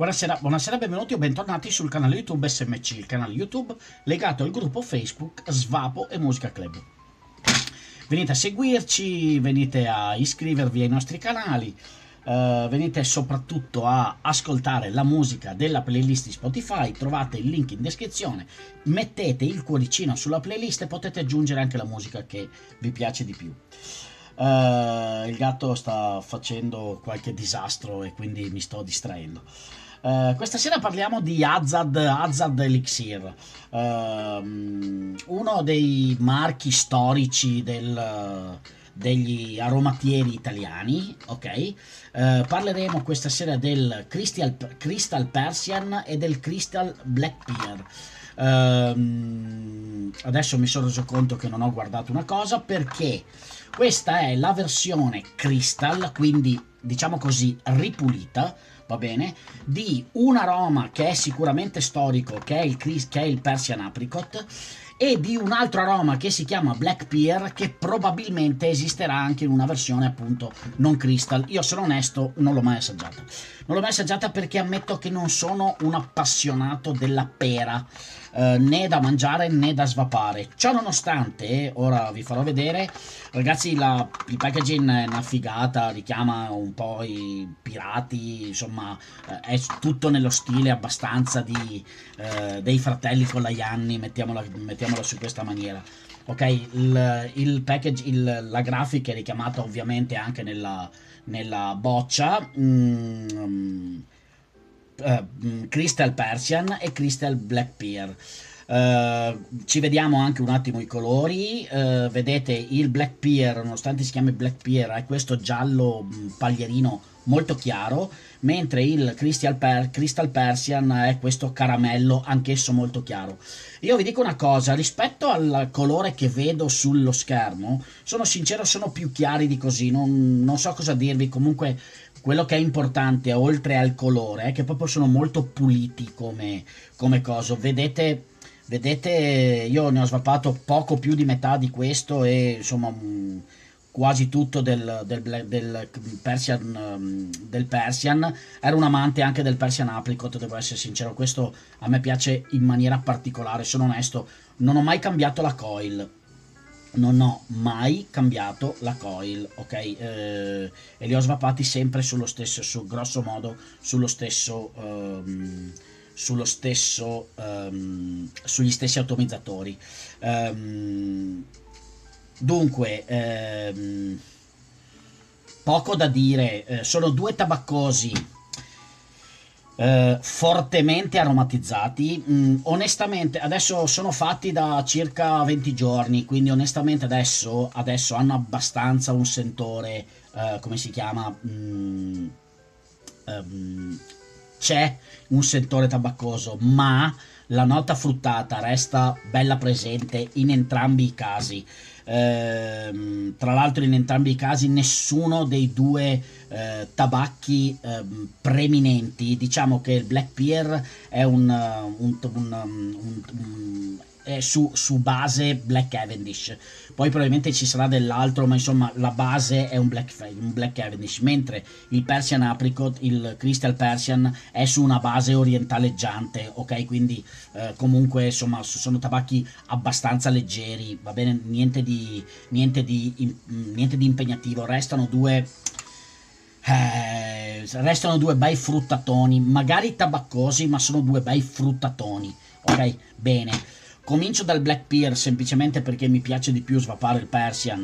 Buonasera, buonasera, benvenuti o bentornati sul canale YouTube SMC, il canale YouTube legato al gruppo Facebook Svapo e Musica Club. Venite a seguirci, venite a iscrivervi ai nostri canali, venite soprattutto a ascoltare la musica della playlist di Spotify, trovate il link in descrizione, mettete il cuoricino sulla playlist e potete aggiungere anche la musica che vi piace di più. Il gatto sta facendo qualche disastro e quindi mi sto distraendo. Questa sera parliamo di Hazard Elixir, uno dei marchi storici degli aromatieri italiani, ok? Parleremo questa sera del Crystal Persian e del Crystal Black Pear. Adesso mi sono reso conto che non ho guardato una cosa, perché questa è la versione Crystal, quindi diciamo così ripulita, va bene, di un aroma che è sicuramente storico, che è il Persian Apricot, e di un altro aroma che si chiama Black Pear, che probabilmente esisterà anche in una versione appunto non crystal. Io sono onesto, non l'ho mai assaggiata. Non l'ho mai assaggiata perché ammetto che non sono un appassionato della pera, né da mangiare né da svapare. Ciò nonostante, ora vi farò vedere, ragazzi, il packaging è una figata, richiama un po' i pirati, insomma, è tutto nello stile abbastanza dei fratelli Colajanni, mettiamola su questa maniera. Ok, il package, la grafica è richiamata ovviamente anche nella boccia. Crystal Persian e Crystal Black Pear. Ci vediamo anche un attimo i colori. Vedete il Black Pear, nonostante si chiami Black Pear, è questo giallo paglierino molto chiaro, mentre il Crystal Persian è questo caramello anch'esso molto chiaro. Io vi dico una cosa, rispetto al colore che vedo sullo schermo, sono sincero, sono più chiari di così, non so cosa dirvi. Comunque quello che è importante oltre al colore è che proprio sono molto puliti come coso. Vedete, io ne ho svapato poco più di metà di questo e insomma quasi tutto del Persian. Ero un amante anche del Persian Apricot, devo essere sincero, questo a me piace in maniera particolare, sono onesto, non ho mai cambiato la coil. Non ho mai cambiato la coil, ok? E li ho svapati sempre sullo stesso, grosso modo, sugli stessi atomizzatori. Ehm, Dunque, poco da dire, sono due tabaccosi fortemente aromatizzati. Onestamente adesso sono fatti da circa 20 giorni, quindi onestamente adesso hanno abbastanza un sentore, come si chiama, ehm, c'è un sentore tabaccoso, ma la nota fruttata resta bella presente in entrambi i casi. Tra l'altro in entrambi i casi nessuno dei due tabacchi preeminenti, diciamo che il Black Pear è è su base Black Cavendish, poi probabilmente ci sarà dell'altro, ma insomma la base è un Black Cavendish, mentre il Persian Apricot, il Crystal Persian, è su una base orientaleggiante, ok? Quindi comunque insomma sono tabacchi abbastanza leggeri, va bene, niente di impegnativo. Restano due bei fruttatoni, magari tabaccosi, ma sono due bei fruttatoni, ok? Bene. Comincio dal Black Pear semplicemente perché mi piace di più svapare il Persian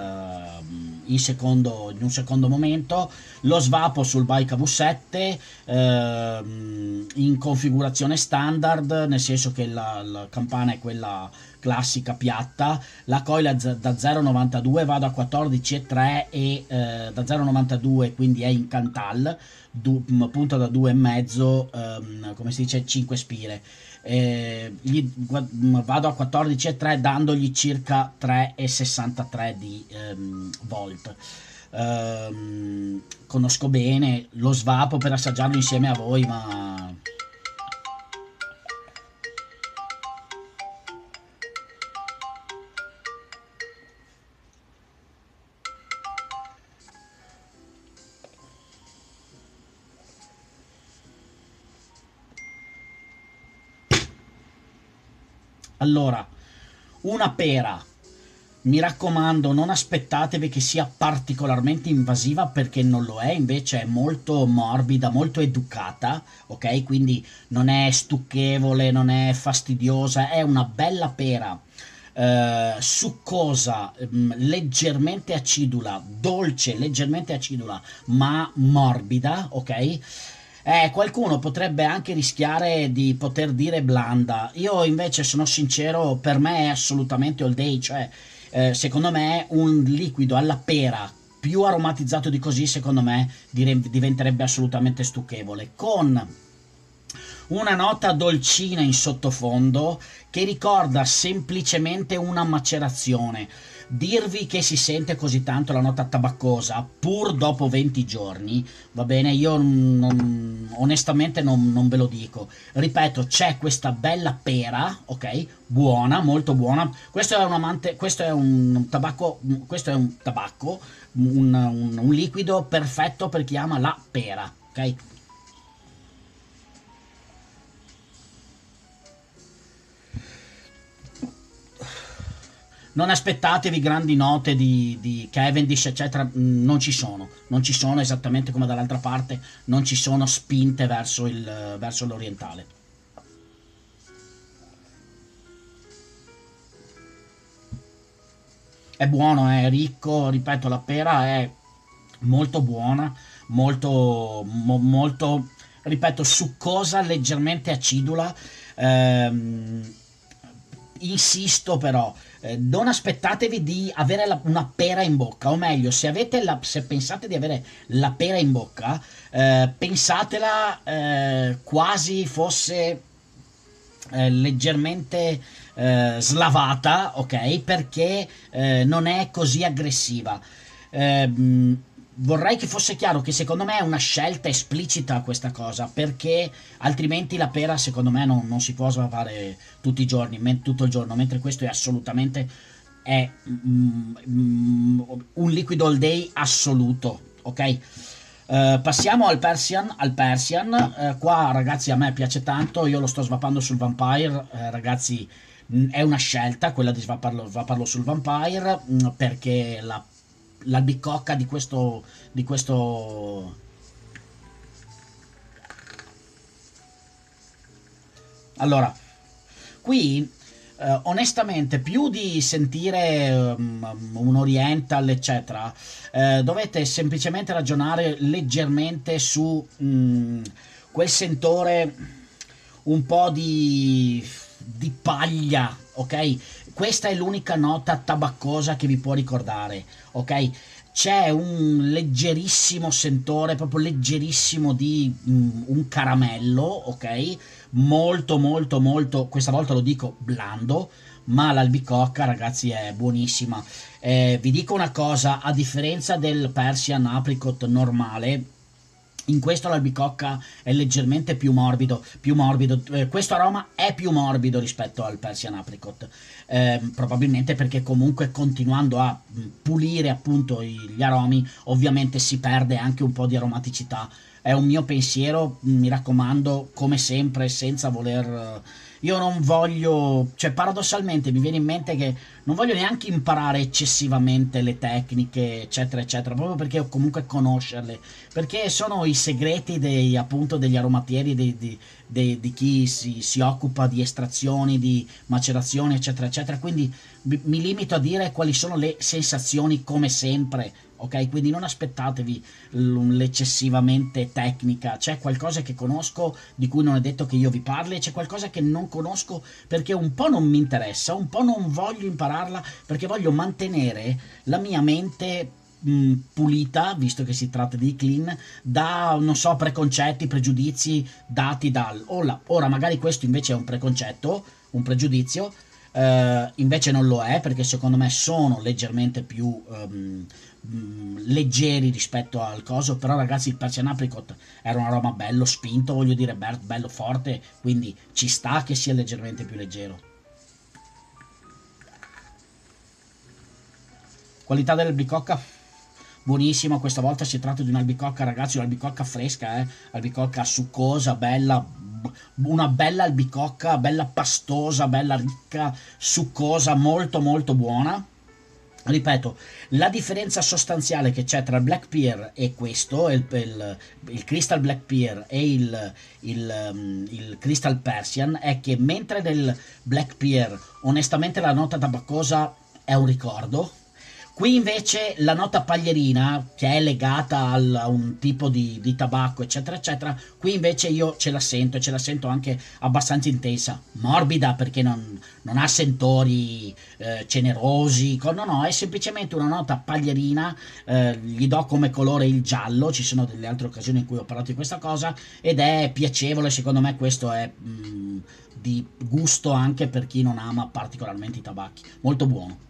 in un secondo momento. Lo svapo sul Baika V7 in configurazione standard, nel senso che la campana è quella classica piatta, la coil è da 0,92, vado a 14,3 e da 0,92 quindi è in Cantal, punta da 2,5, come si dice, 5 spire. Vado a 14,3 dandogli circa 3,63 di volt. Conosco bene lo svapo per assaggiarlo insieme a voi, ma Allora, una pera, mi raccomando, non aspettatevi che sia particolarmente invasiva perché non lo è, invece è molto morbida, molto educata, ok? Quindi non è stucchevole, non è fastidiosa, è una bella pera, succosa, leggermente acidula, dolce, leggermente acidula, ma morbida, ok? Qualcuno potrebbe anche rischiare di poter dire blanda. Io invece sono sincero, per me è assolutamente all day, cioè secondo me un liquido alla pera più aromatizzato di così, secondo me diventerebbe assolutamente stucchevole. Con una nota dolcina in sottofondo che ricorda semplicemente una macerazione. Dirvi che si sente così tanto la nota tabaccosa pur dopo 20 giorni, va bene, io onestamente non ve lo dico. Ripeto, c'è questa bella pera, ok? Buona, molto buona. Questo è un amante, questo è un tabacco, un liquido perfetto per chi ama la pera, ok? Non aspettatevi grandi note di Cavendish, eccetera, non ci sono, non ci sono esattamente come dall'altra parte, non ci sono spinte verso l'orientale. È buono, è ricco, ripeto, la pera è molto buona, molto, ripeto, succosa, leggermente acidula. Ehm, Insisto però, non aspettatevi di avere una pera in bocca, o meglio, se pensate di avere la pera in bocca, pensatela quasi fosse leggermente slavata, ok? Perché non è così aggressiva. Vorrei che fosse chiaro che secondo me è una scelta esplicita questa cosa, perché altrimenti la pera secondo me non si può fare tutti i giorni, tutto il giorno, mentre questo è assolutamente è un liquido all day assoluto, ok? Passiamo al Persian, qua ragazzi a me piace tanto, io lo sto svappando sul Vampire, ragazzi è una scelta quella di svapparlo sul Vampire, perché l'albicocca di questo. Allora, qui onestamente più di sentire un Oriental eccetera, dovete semplicemente ragionare leggermente su quel sentore un po' di paglia, ok? Questa è l'unica nota tabaccosa che vi può ricordare, ok? C'è un leggerissimo sentore, proprio leggerissimo di un caramello, ok? Molto, molto, molto, questa volta lo dico blando, ma l'albicocca, ragazzi, è buonissima. Vi dico una cosa, a differenza del Persian apricot normale, in questo l'albicocca è leggermente più morbido, questo aroma è più morbido rispetto al Persian apricot, probabilmente perché comunque continuando a pulire appunto gli aromi ovviamente si perde anche un po' di aromaticità. È un mio pensiero, mi raccomando, come sempre, senza voler. Io non voglio, cioè paradossalmente mi viene in mente che non voglio neanche imparare eccessivamente le tecniche, eccetera, eccetera, proprio perché ho comunque conoscerle, perché sono i segreti appunto degli aromatieri, di chi si occupa di estrazioni, di macerazioni, eccetera, eccetera. Quindi mi limito a dire quali sono le sensazioni come sempre, ok? Quindi non aspettatevi l'eccessivamente tecnica, c'è qualcosa che conosco di cui non è detto che io vi parli, e c'è qualcosa che non conosco perché un po' non mi interessa, un po' non voglio impararla perché voglio mantenere la mia mente pulita, visto che si tratta di clean, da, non so, preconcetti, pregiudizi dati ora magari questo invece è un preconcetto, un pregiudizio, invece non lo è perché secondo me sono leggermente più leggeri rispetto al coso. Però ragazzi il Persian Apricot era un aroma bello spinto, voglio dire, bello forte, quindi ci sta che sia leggermente più leggero. Qualità dell'albicocca buonissima, questa volta si tratta di un'albicocca, ragazzi, un'albicocca fresca, albicocca succosa, bella, una bella albicocca, bella pastosa, bella ricca, succosa, molto molto buona. Ripeto, la differenza sostanziale che c'è tra il Black Pear e questo, il Crystal Black Pear e il Crystal Persian, è che mentre nel Black Pear onestamente la nota tabaccosa è un ricordo, qui invece la nota paglierina, che è legata a un tipo di tabacco, eccetera, eccetera, qui invece io ce la sento, e ce la sento anche abbastanza intensa, morbida, perché non ha sentori cenerosi, no, è semplicemente una nota paglierina, gli do come colore il giallo, ci sono delle altre occasioni in cui ho parlato di questa cosa, ed è piacevole, secondo me questo è di gusto anche per chi non ama particolarmente i tabacchi, molto buono.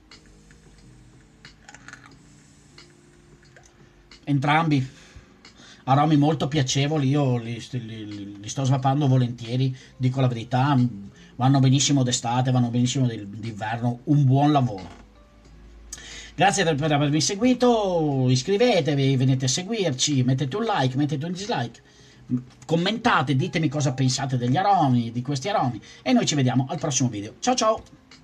Entrambi aromi molto piacevoli, io li sto svappando volentieri, dico la verità, vanno benissimo d'estate, vanno benissimo d'inverno, un buon lavoro. Grazie per avermi seguito, iscrivetevi, venite a seguirci, mettete un like, mettete un dislike, commentate, ditemi cosa pensate degli aromi, di questi aromi, e noi ci vediamo al prossimo video. Ciao ciao!